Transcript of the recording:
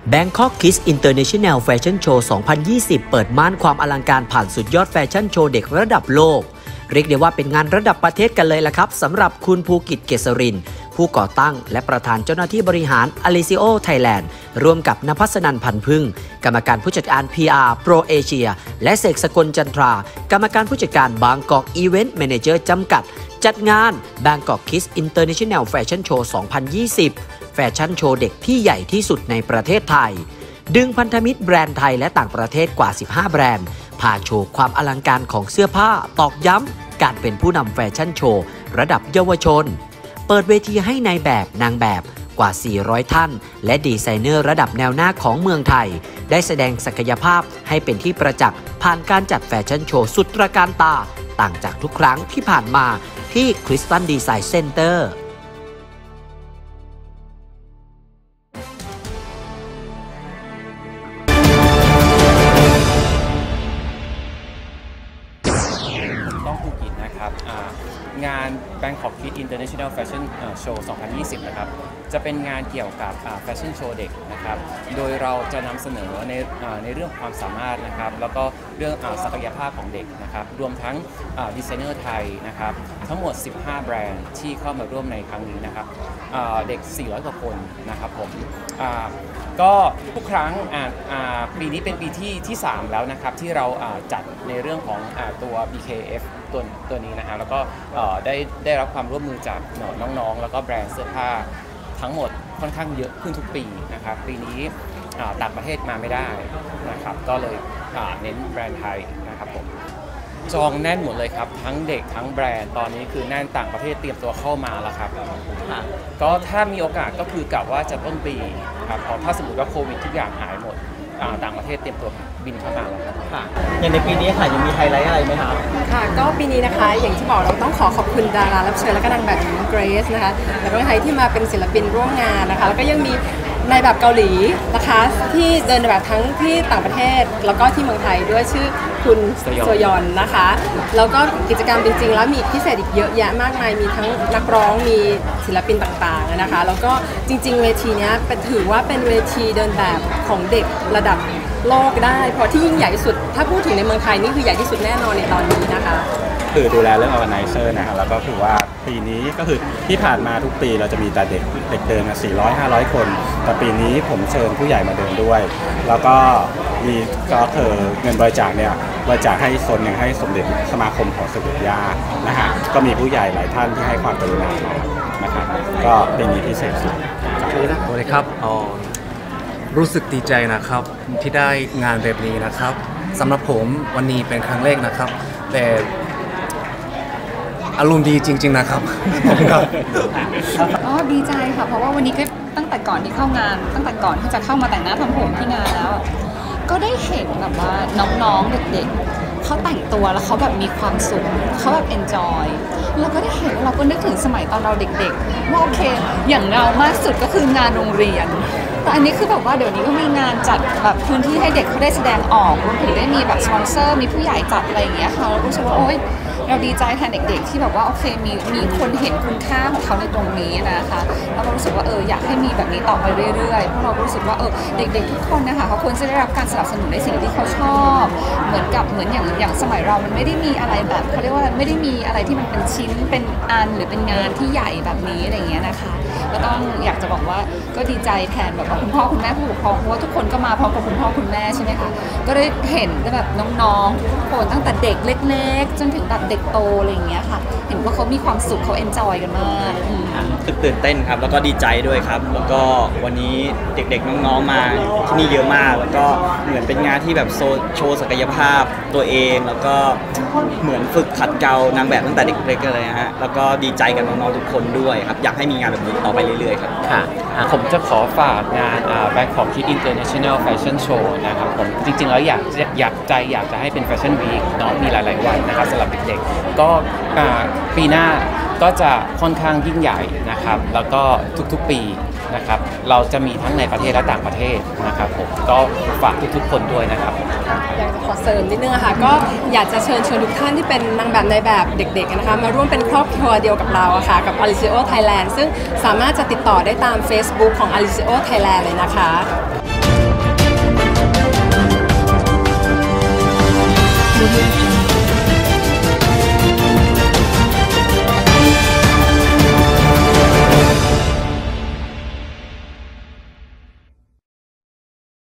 Bangkok Kids International Fashion Show 2020 เปิดม่านความอลังการผ่านสุดยอดแฟชั่นโชว์เด็กระดับโลกเรียกได้ว่าเป็นงานระดับประเทศกันเลยล่ะครับสำหรับคุณภูกิจเกษรินทร์ผู้ก่อตั้งและประธานเจ้าหน้าที่บริหาร Alicio Thailand ร่วมกับณภัสนันท์ พันพึ่งกรรมการผู้จัดการ PR Pro Asia และเสกสกลจันทรากรรมการผู้จัดการ Bangkok Event Manager จำกัดจัดงาน Bangkok Kids International Fashion Show 2020 แฟชั่นโชว์เด็กที่ใหญ่ที่สุดในประเทศไทยดึงพันธมิตรแบรนด์ไทยและต่างประเทศกว่า 15 แบรนด์พาโชว์ความอลังการของเสื้อผ้าตอกย้ำการเป็นผู้นำแฟชั่นโชว์ระดับเยาวชนเปิดเวทีให้นายแบบนางแบบกว่า 400 ท่านและดีไซเนอร์ระดับแนวหน้าของเมืองไทยได้แสดงศักยภาพให้เป็นที่ประจักษ์ผ่านการจัดแฟชั่นโชว์สุดตระการตาต่างจากทุกครั้งที่ผ่านมาที่ Crystal Design Center ต้องภูกิจนะครับงาน Bangkok Kids International Fashion Show 2020 นะครับจะเป็นงานเกี่ยวกับแฟชั่นโชว์เด็กนะครับโดยเราจะนำเสนอในเรื่องความสามารถนะครับแล้วก็เรื่องศักยภาพของเด็กนะครับรวมทั้งดีไซเนอร์ไทยนะครับทั้งหมด 15 แบรนด์ที่เข้ามาร่วมในครั้งนี้นะครับเด็ก 400 กว่าคนนะครับผมก็ทุกครั้งปีนี้เป็นปีที่ 3 แล้วนะครับที่เราจัดในเรื่องของตัว BKF ตัวนี้นะครับแล้วก็ได้รับความร่วมมือจากน้องๆแล้วก็แบรนด์เสื้อผ้าทั้งหมดค่อนข้างเยอะขึ้นทุกปีนะครับปีนี้ต่างประเทศมาไม่ได้นะครับก็เลยเน้นแบรนด์ไทยนะครับผมจองแน่นหมดเลยครับทั้งเด็กทั้งแบรนด์ตอนนี้คือแน่นต่างประเทศเตรียมตัวเข้ามาแล้วครับก็ถ้ามีโอกาสก็คือกะว่าจะต้นปีครับเพราะถ้าสมมติว่าโควิดทุกอย่างหายหมดต่างประเทศเตรียมตัวบินเข้ามาแล้วครับอย่างในปีนี้ค่ะยังมีไฮไลท์อะไรไหมคะค่ะก็ปีนี้นะคะอย่างที่บอกเราต้องขอบคุณดารารับเชิญและก็นางแบบเกรซนะคะแล้วก็ไทยที่มาเป็นศิลปินร่วมงานนะคะแล้วก็ยังมีในแบบเกาหลีนะคะที่เดินแบบทั้งที่ต่างประเทศแล้วก็ที่เมืองไทยด้วยชื่อคุณโซยอนนะคะแล้วก็กิจกรรมจริงๆแล้วมีพิเศษอีกเยอะแยะมากมายมีทั้งนักร้องมีศิลปินต่างๆนะคะแล้วก็จริงๆเวทีนี้ถือว่าเป็นเวทีเดินแบบของเด็กระดับโลกได้เพราะที่ยิ่งใหญ่ที่สุดถ้าพูดถึงในเมืองไทยนี่คือใหญ่ที่สุดแน่นอนในตอนนี้นะคะคือดูแลเรื่อง organizer นะครับแล้วก็คือว่าปีนี้ก็คือที่ผ่านมาทุกปีเราจะมีแต่เด็กเดิน 400-500 คนแต่ปีนี้ผมเชิญผู้ใหญ่มาเดินด้วยแล้วก็มีก็คือเงินบริจาคเนี่ยบริจาคให้ส่วนหนึ่งให้สมเด็จสมาคมของสมเด็จย่านะฮะก็มีผู้ใหญ่หลายท่านที่ให้ความกรุณานะครับก็ปีนี้พิเศษสุดสวัสดีครับรู้สึกดีใจนะครับที่ได้งานแบบนี้นะครับสำหรับผมวันนี้เป็นครั้งแรกนะครับแต่อารมณ์ดีจริงๆนะครับดีใจค่ะเพราะว่าวันนี้ก็ตั้งแต่ก่อนที่เข้างานตั้งแต่ก่อนที่จะเข้ามาแต่งหน้าทำผมที่งานแล้วก็ได้เห็นแบบว่าน้องๆเด็กๆเขาแต่งตัวแล้วเขาแบบมีความสุขเขาแบบ enjoy เราก็ได้เห็นเราก็นึกถึงสมัยตอนเราเด็กๆว่าโอเคอย่างเรามากสุดก็คืองานโรงเรียนแต่อันนี้คือแบบว่าเดี๋ยวนี้ก็มีงานจัดแบบพื้นที่ให้เด็กเขาได้แสดงออกรวมถึงได้มีแบบสปอนเซอร์มีผู้ใหญ่จัดอะไรอย่างเงี้ยค่ะเรารู้สึกว่าโอ๊ยเราดีใจแทนเด็กๆที่แบบว่าโอเคมีคนเห็นคุณค่าของเขาในตรงนี้นะคะแล้วเรารู้สึกว่าอยากให้มีแบบนี้ต่อไปเรื่อยๆเพราะเรารู้สึกว่าเด็กๆทุกคนนะคะเขาควรจะได้รับการสนับสนุนในสิ่งที่เขาชอบเหมือนอย่างสมัยเรามันไม่ได้มีอะไรแบบเขาเรียกว่าไม่ได้มีอะไรที่มันเป็นชิ้นเป็นอันหรือเป็นงานที่ใหญ่แบบนี้อะไรอย่างเงี้ยนะคะก็ต้องอยากจะบอกว่าก็ดีใจแทนแบบว่าคุณพ่อคุณแม่ผู้ปกครองเพราะว่าทุกคนก็มาพร้อมกับคุณพ่อคุณแม่ใช่ไหมคะก็ได้เห็นแบบน้องๆทุกคนตั้งแต่เด็กเล็กๆจนถึงแบบเด็กโตอะไรอย่างเงี้ยค่ะเห็นว่าเขามีความสุขเขาเอนจอยกันมากตื่นเต้นครับแล้วก็ดีใจด้วยครับแล้วก็วันนี้เด็กๆน้องๆมาที่นี่เยอะมากแล้วก็เหมือนเป็นงานที่แบบโชว์ศักยภาพตัวเองแล้วก็เหมือนฝึกขัดเกลานางแบบตั้งแต่เด็กๆเลยฮะแล้วก็ดีใจกับน้องๆทุกคนด้วยครับอยากให้มีงานแบบนี้ต่อไปเรื่อยๆครับผมจะขอฝากงานBangkok Kids International Fashion Show นะครับผมจริงๆแล้วอยากจะให้เป็น Fashion Week เนาะมีหลายๆวันนะครับสำหรับเด็กๆก็ปีหน้าก็จะค่อนข้างยิ่งใหญ่นะครับแล้วก็ทุกๆปีนะครับเราจะมีทั้งในประเทศและต่างประเทศนะครับผมก็ฝากทุกๆคนด้วยนะครับอยากจะขอเสริมนิดนึงค่ะก็อยากจะเชิญชวนทุกท่านที่เป็นนางแบบในแบบเด็กๆนะคะมาร่วมเป็นครอบครัวเดียวกับเราค่ะกับ Alicio Thailand ซึ่งสามารถจะติดต่อได้ตาม Facebook ของ Alicio Thailand เลยนะคะ Audio Jungle.